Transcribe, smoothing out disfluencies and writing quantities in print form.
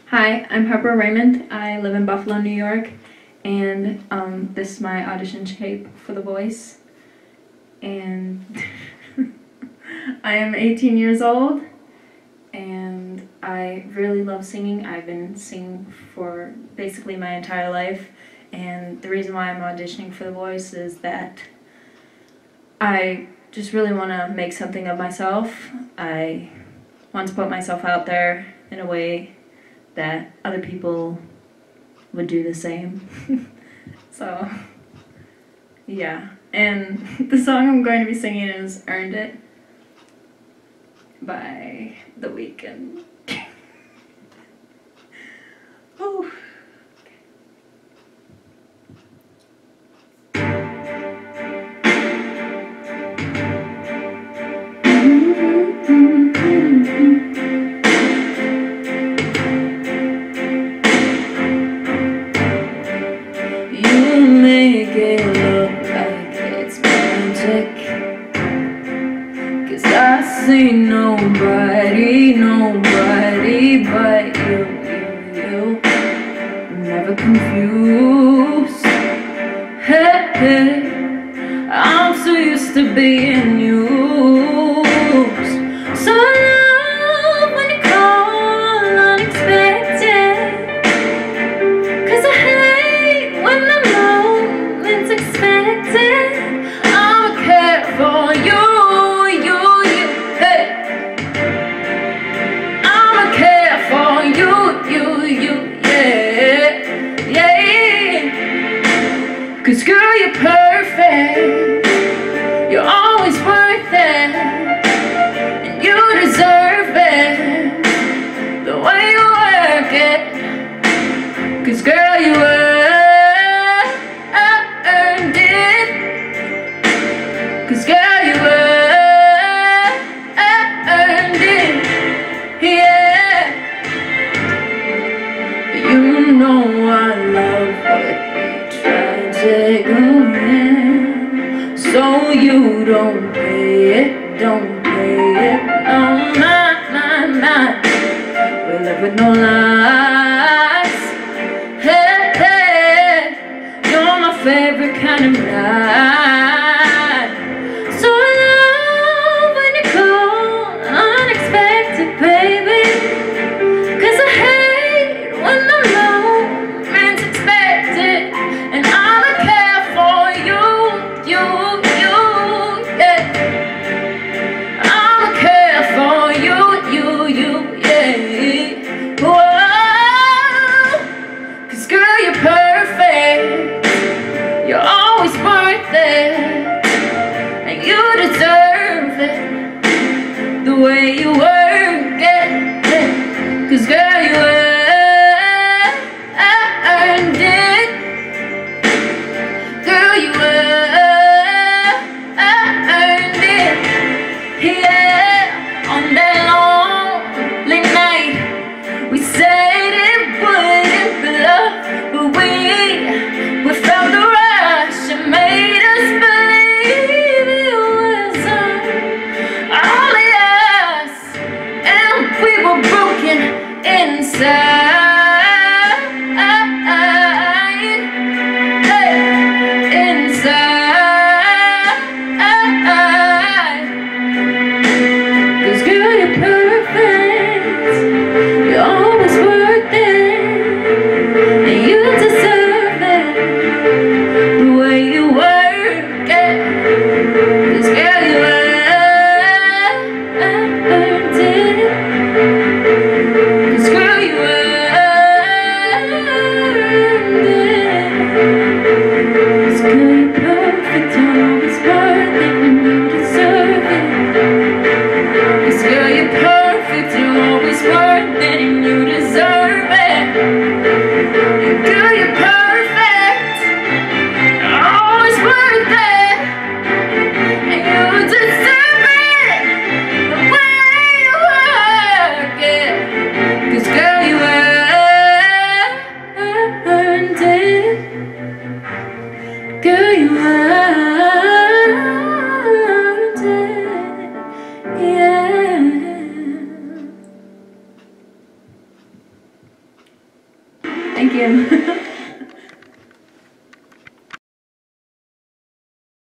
Hi, I'm Harper Raymond. I live in Buffalo, New York, and this is my audition tape for The Voice. And I am 18 years old, and I really love singing. I've been singing for basically my entire life, and the reason why I'm auditioning for The Voice is that I just really want to make something of myself. I want to put myself out there in a way that other people would do the same. So, yeah. And the song I'm going to be singing is Earned It by The Weeknd. Oh. Make it look like it's magic, 'cause I see nobody but you, never confused. Hey, I'm so used to being used. So love when you call unexpected, 'cause I hate when the moment's expected. I'ma care for you, hey. I'ma care for you, yeah. 'Cause girl, you're perfect. You're always worth it, and you deserve it, the way you work it. 'Cause girl, you earned it. 'Cause girl, you earned it, yeah. You know I love what we tried to go in, so you don't pay it, no, my. We live with no lies. Hey, you're my favorite kind of night. So love when you call unexpected, baby, 'cause I hate when the moment's expected. And I'ma care for you, yeah. I'ma care for you, yeah. Whoa, 'cause girl, you're perfect. You're always worth it, and you deserve it, the way you work it. 'Cause girl, you earned it. Girl, you earned it, yeah. On that lonely night, we said it wouldn't be love, but we felt the rush. It made us believe it was only us, and we were broken inside. Hey, inside. 'Cause girl, you're perfect. You're always worth it, and you deserve it, the way you work it. 'Cause girl, you earned it. 'Cause girl, you earned it. Thank you.